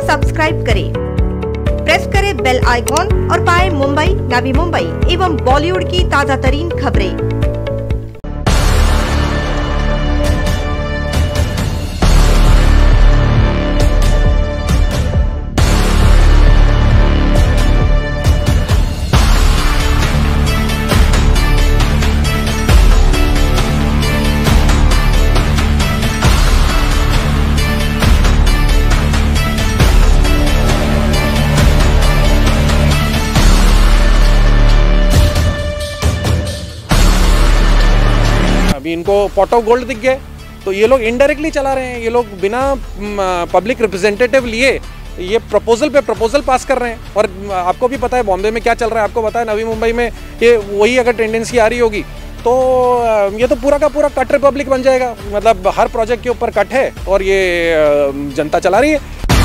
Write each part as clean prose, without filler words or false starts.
Subscribe करें, press करें bell icon और पाएं मुंबई, नवी मुंबई एवं बॉलीवुड की ताजा तरीन खबरें। अभी इनको पॉट ऑफ गोल्ड दिख गए, तो ये लोग इनडायरेक्टली चला रहे हैं। ये लोग बिना पब्लिक रिप्रेजेंटेटिव लिए ये प्रपोजल पे प्रपोजल पास कर रहे हैं। और आपको भी पता है बॉम्बे में क्या चल रहा है, आपको पता है नवी मुंबई में ये वही अगर टेंडेंसी आ रही होगी तो ये तो पूरा का पूरा कट रिपब्लिक बन जाएगा। मतलब हर प्रोजेक्ट के ऊपर कट है और ये जनता चला रही है।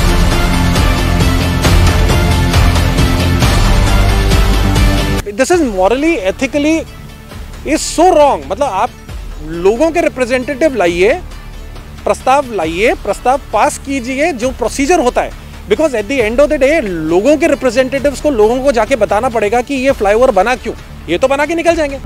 This is morally ethically is so wrong. मतलब आप लोगों के रिप्रेजेंटेटिव लाइए, प्रस्ताव पास कीजिए जो प्रोसीजर होता है। Because at the end of the day लोगों के रिप्रेजेंटेटिव्स को लोगों को जाके बताना पड़ेगा कि ये फ्लाईओवर बना क्यों। ये तो बना के निकल जाएंगे।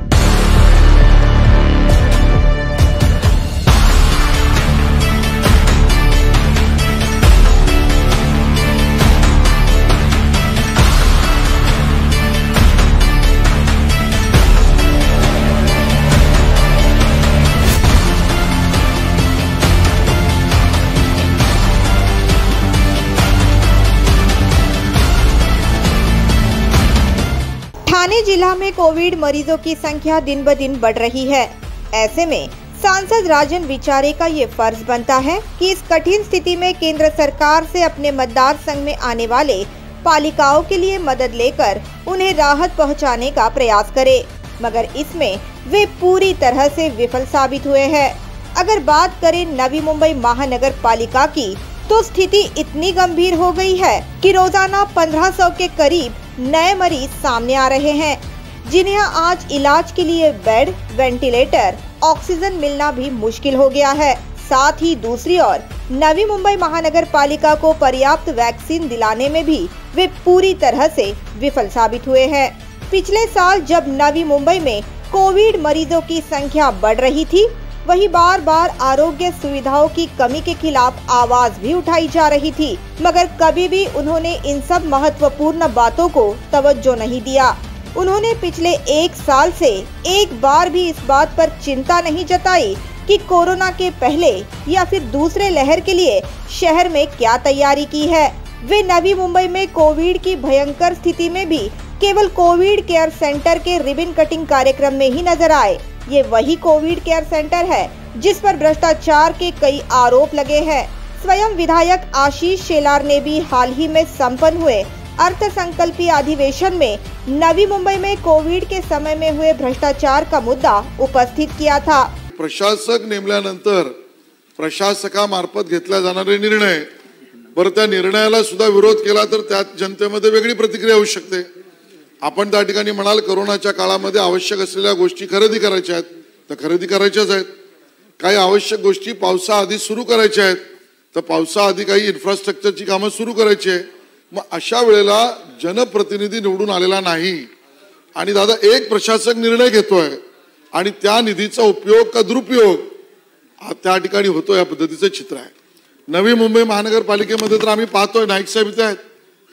ठाणे जिला में कोविड मरीजों की संख्या दिन ब दिन बढ़ रही है। ऐसे में सांसद राजन विचारे का ये फर्ज बनता है कि इस कठिन स्थिति में केंद्र सरकार से अपने मतदार संघ में आने वाले पालिकाओं के लिए मदद लेकर उन्हें राहत पहुंचाने का प्रयास करे, मगर इसमें वे पूरी तरह से विफल साबित हुए हैं। अगर बात करें नवी मुंबई महानगर पालिका की, तो स्थिति इतनी गंभीर हो गई है कि रोजाना 1500 के करीब नए मरीज सामने आ रहे हैं, जिन्हें आज इलाज के लिए बेड, वेंटिलेटर, ऑक्सीजन मिलना भी मुश्किल हो गया है। साथ ही दूसरी ओर नवी मुंबई महानगर पालिका को पर्याप्त वैक्सीन दिलाने में भी वे पूरी तरह से विफल साबित हुए हैं। पिछले साल जब नवी मुंबई में कोविड मरीजों की संख्या बढ़ रही थी, वही बार बार आरोग्य सुविधाओं की कमी के खिलाफ आवाज भी उठाई जा रही थी, मगर कभी भी उन्होंने इन सब महत्वपूर्ण बातों को तवज्जो नहीं दिया। उन्होंने पिछले 1 साल से एक बार भी इस बात पर चिंता नहीं जताई कि कोरोना के पहले या फिर दूसरे लहर के लिए शहर में क्या तैयारी की है। वे नवी मुंबई में कोविड की भयंकर स्थिति में भी केवल कोविड केयर सेंटर के रिबन कटिंग कार्यक्रम में ही नजर आए। ये वही कोविड केयर सेंटर है जिस पर भ्रष्टाचार के कई आरोप लगे हैं। स्वयं विधायक आशीष शेलार ने भी हाल ही में संपन्न हुए अर्थ संकल्पीय अधिवेशन में नवी मुंबई में कोविड के समय में हुए भ्रष्टाचार का मुद्दा उपस्थित किया था। प्रशासक नेमल्यानंतर प्रशासकामार्फत घेतला जाणारे निर्णय, बरं त्या निर्णयाला सुद्धा विरोध केला तर त्यात जनतेमध्ये वेगळी प्रतिक्रिया होऊ शकते। आपण त्या ठिकाणी म्हणाल कोरोनाच्या काळामध्ये आवश्यक असलेल्या गोष्टी खरेदी करायच्या आहेत तर खरेदी करायच्याच आहेत, काही आवश्यक गोष्टी पावसाआधी सुरू करायच्या आहेत तर पावसाआधी काही इन्फ्रास्ट्रक्चरची कामं सुरू करायची आहे। मग अशा वेळेला जनप्रतिनिधी निवडून आलेला नाही आणि दादा एक प्रशासक निर्णय घेतोय आणि त्या निधीचा उपयोग का दुरुपयोग त्या ठिकाणी होतो, या पद्धतीचं चित्र आहे। नवी मुंबई महानगरपालिकेमध्ये तर आम्ही पाहतोय नाईक साहेब इथे आहेत,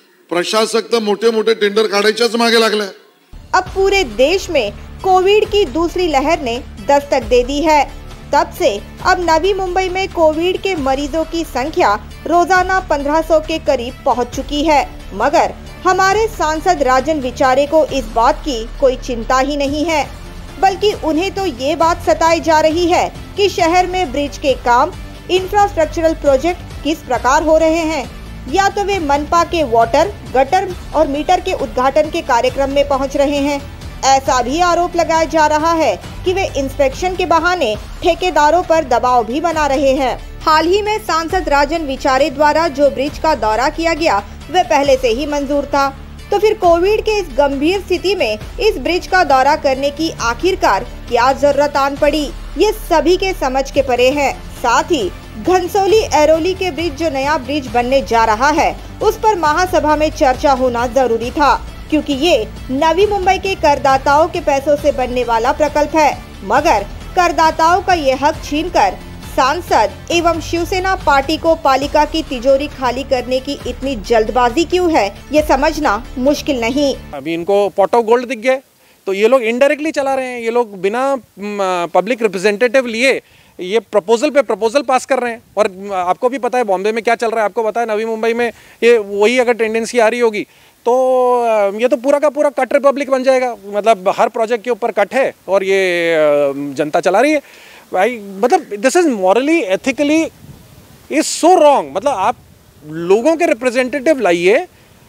प्रशासक तो मोटे मोटे टेंडर काढायच्याच मागे लागले। अब पूरे देश में कोविड की दूसरी लहर ने दस्तक दे दी है। तब से अब नवी मुंबई में कोविड के मरीजों की संख्या रोजाना 1500 के करीब पहुंच चुकी है, मगर हमारे सांसद राजन विचारे को इस बात की कोई चिंता ही नहीं है, बल्कि उन्हें तो ये बात सताई जा रही है कि शहर में ब्रिज के काम, इंफ्रास्ट्रक्चरल प्रोजेक्ट किस प्रकार हो रहे हैं। या तो वे मनपा के वाटर, गटर और मीटर के उद्घाटन के कार्यक्रम में पहुंच रहे हैं। ऐसा भी आरोप लगाया जा रहा है कि वे इंस्पेक्शन के बहाने ठेकेदारों पर दबाव भी बना रहे हैं। हाल ही में सांसद राजन विचारे द्वारा जो ब्रिज का दौरा किया गया वह पहले से ही मंजूर था, तो फिर कोविड के इस गंभीर स्थिति में इस ब्रिज का दौरा करने की आखिरकार क्या जरूरत आन पड़ी, ये सभी के समझ के परे है। साथ ही घनसोली एरोली के ब्रिज जो नया ब्रिज बनने जा रहा है उस पर महासभा में चर्चा होना जरूरी था, क्योंकि ये नवी मुंबई के करदाताओं के पैसों से बनने वाला प्रकल्प है। मगर करदाताओं का ये हक छीनकर सांसद एवं शिवसेना पार्टी को पालिका की तिजोरी खाली करने की इतनी जल्दबाजी क्यों है, ये समझना मुश्किल नहीं। अभी इनको पॉट ऑफ गोल्ड दिख गए तो ये लोग इनडायरेक्टली चला रहे हैं। ये लोग बिना पब्लिक रिप्रेजेंटेटिव लिए ये प्रपोजल पे प्रपोजल पास कर रहे हैं। और आपको भी पता है बॉम्बे में क्या चल रहा है, आपको पता है नवी मुंबई में ये वही अगर टेंडेंसी आ रही होगी तो ये तो पूरा का पूरा कट रिपब्लिक बन जाएगा। मतलब हर प्रोजेक्ट के ऊपर कट है और ये जनता चला रही है भाई। मतलब this is morally ethically is so wrong. मतलब आप लोगों के रिप्रेजेंटेटिव लाइए,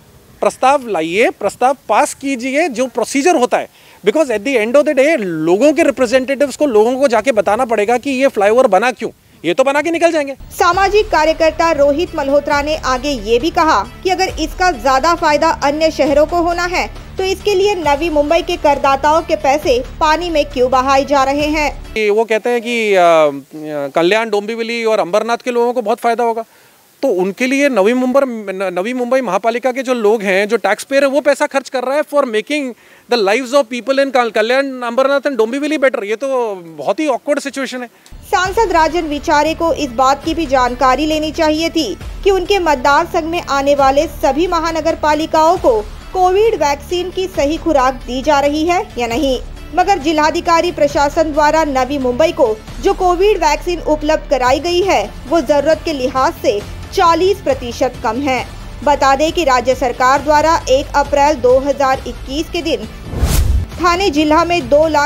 प्रस्ताव पास कीजिए जो प्रोसीजर होता है। Because at the end of the day लोगों के रिप्रेजेंटेटिव्स को लोगों को जाके बताना पड़ेगा कि ये फ्लाईओवर बना क्यों, ये तो बना के निकल जाएंगे। सामाजिक कार्यकर्ता रोहित मल्होत्रा ने आगे ये भी कहा कि अगर इसका ज्यादा फायदा अन्य शहरों को होना है तो इसके लिए नवी मुंबई के करदाताओं के पैसे पानी में क्यों बहाए जा रहे हैं। वो कहते हैं कि कल्याण, डोंबिवली और अंबरनाथ के लोगों को बहुत फायदा होगा, तो उनके लिए नवी मुंबई महापालिका के जो लोग हैं, जो टैक्स पेयर है, वो पैसा खर्च कर रहा है for making the lives of people in Kalyan, Ambernath and Dombivli better. ये तो बहुत ही ऑकवर्ड सिचुएशन है। सांसद राजन विचारे को इस बात की भी जानकारी लेनी चाहिए थी कि उनके मतदार संघ में आने वाले सभी महानगर पालिकाओं को कोविड वैक्सीन की सही खुराक दी जा रही है या नहीं। मगर जिलाधिकारी प्रशासन द्वारा नवी मुंबई को जो कोविड वैक्सीन उपलब्ध कराई गई है वो जरूरत के लिहाज से 40% कम है। बता दें कि राज्य सरकार द्वारा 1 अप्रैल 2021 के दिन ठाणे जिला में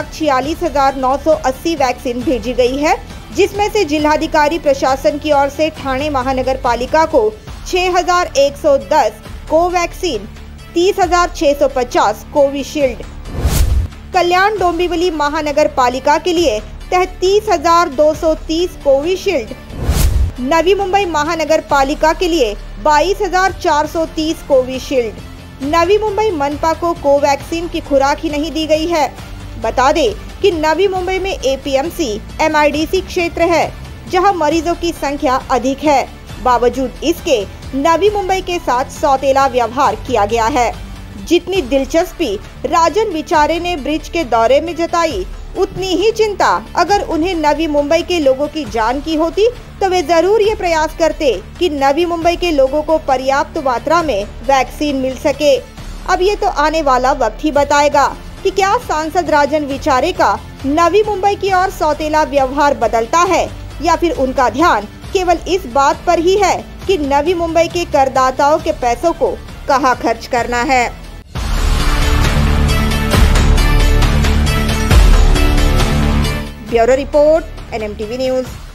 2,46,980 वैक्सीन भेजी गई है, जिसमें से जिलाधिकारी प्रशासन की ओर से ठाणे महानगर पालिका को 6,110 कोवैक्सीन, 30,650 कोविशील्ड, कल्याण डोंबिवली महानगर पालिका के लिए 33,230 कोविशील्ड, नवी मुंबई महानगर पालिका के लिए 22,430 कोविशील्ड, नवी मुंबई मनपा को कोवैक्सीन की खुराक ही नहीं दी गई है। बता दें कि नवी मुंबई में एपीएमसी एमआईडीसी क्षेत्र है जहां मरीजों की संख्या अधिक है। बावजूद इसके नवी मुंबई के साथ सौतेला व्यवहार किया गया है। जितनी दिलचस्पी राजन विचारे ने ब्रिज के दौरे में जताई, उतनी ही चिंता अगर उन्हें नवी मुंबई के लोगों की जान की होती तो वे जरूर ये प्रयास करते कि नवी मुंबई के लोगों को पर्याप्त मात्रा में वैक्सीन मिल सके। अब ये तो आने वाला वक्त ही बताएगा कि क्या सांसद राजन विचारे का नवी मुंबई की ओर सौतेला व्यवहार बदलता है या फिर उनका ध्यान केवल इस बात पर ही है कि नवी मुंबई के करदाताओं के पैसों को कहाँ खर्च करना है। Bureau report, NMTV news.